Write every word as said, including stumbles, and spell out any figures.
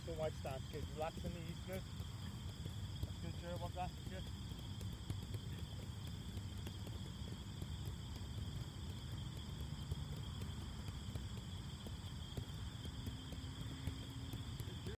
Nice and wide stance, good. Relax in the knees, good. That's good, sure, about that, good.